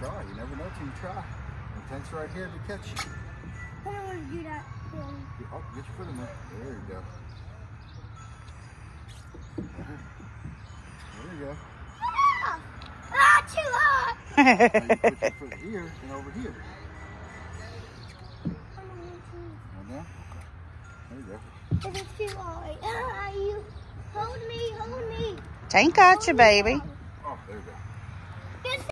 try. You never know till you try. The tank's right here to catch you. I don't want to do that. Oh, get your foot in there. There you go. There you go. Ah, too hot. Now you put your foot here and over here. Right now? There you go. This is too high. You hold me, hold me. Tank got you, baby. Oh, there you go.